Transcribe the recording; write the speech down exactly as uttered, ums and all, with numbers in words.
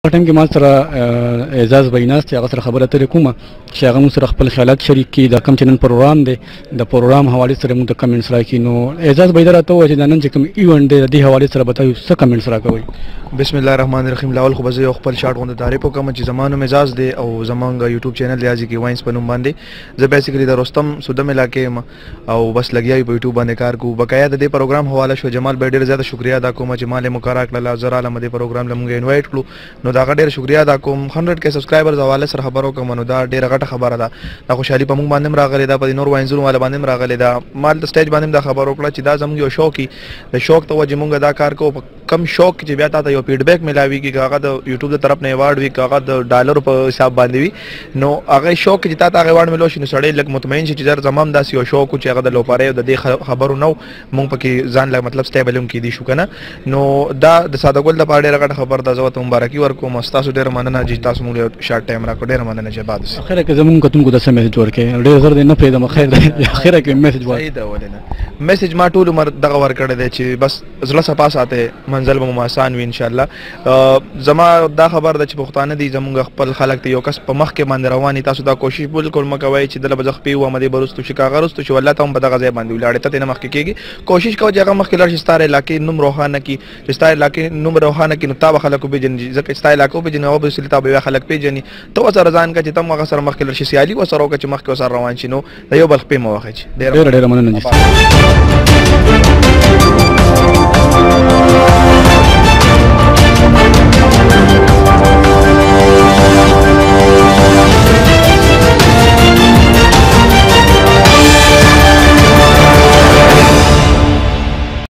ټیم کې ما سره اعزاز بیناست هغه سره خبره ترې کومه چې هغه موږ سره خپل خیالات شریک کړي دا کوم چې نن پروګرام دی د پروګرام حوالې سره موږ ته کمنټس راکړي. نو اعزاز به راته ووایي چې دا نن چې کوم ایونټ دی د دې حوالې سره به تاسو څه کمنټس راکوئ؟ بسم الله الرحمن الرحیم. لاول خو به زه یو خپل شارټ غونډه تعریف وکړم چې زما نوم اعزاز دی او زمونږ یوټیوب چینل دی ازي کې واینس په نوم باندې. زه بیسیکلی د رستم سودم علاقې یم او بس لګیا یم په یوټیوب باندې کار کوم. بقایا د دې پروګرام حواله شو جمال بھائی ډېر زیاته شکریا ادا کوم چې مال مقرره کړل زرا لمه دې پروګرام لمغه انوایټ کړو. نو دا ډېر شکریا ادا کوم. هنډرډ کې سبسکرایبرز حواله سره خبرو کوم. نو دا ډېر غټه خبره ده. دا خوشحالي په موږ باندې راغلی دا په نور واینزونو والا باندې راغلی دا. مال د سټیج باندې دا خبرو کړه چې دا زموږ یو شوقي د شوق ته وجه موږ دا کار کوو. کم شوق چې بیا تاسو یو فیډبیک ملاوي کی هغه د یوټیوب د طرف نه ایوارډ وی هغه د ډالر په حساب باندې وی. نو هغه شوق چې تاسو هغه ایوارډ ملو شي نو سړی لګ مطمئن شي چې در زمام داسې یو شوق چې هغه د لوپاره د دې خبرو نو مونږ پکې ځان لا مطلب سټیبلم کې دي شو کنه. نو دا د ساده ګل د پاره ډېر خبر د زوت مبارکي ورکوم. تاسو ډېر مننه چې تاسو موږ شارټ ټایم راکړ. ډېر مننه چې بعد اخره کې زمونږ کوم کو د سم میسج ورکې ډېر زر نه پیدا خیر دی. اخره کې میسج ورکې صحیح دا ولنه میسج ما ټول عمر دغه ورکړی دی چې بس زړه صفا ساته منزل به آسان وي ان شاء الله. زما دا خبر ده چې پښتانه دي زمونږ خپل خلک ته یو کس په مخ کې باندې رواني. تاسو دا کوشش بالکل مکوئ چې دله بزخ پیو مده برستو شي کاغرستو چې والله ته هم بدغه ځای باندې ولاړ ته نه مخ کې کېږي. کوشش کوئ چې هغه مخ کې لار شي ستاره علاقې نوم روحانه کی چې ستاره علاقې نوم روحانه کی نو تابه خلکو به جن ځکه ستاره علاقو به جن او به سلیتا به خلک پیژني ته سره ځان کا چې تم هغه سره مخ کې لار شي سیالي و سره او چې مخ کې سره روان شي نو د یو بل په موخه چې ډېر ډېر مننه.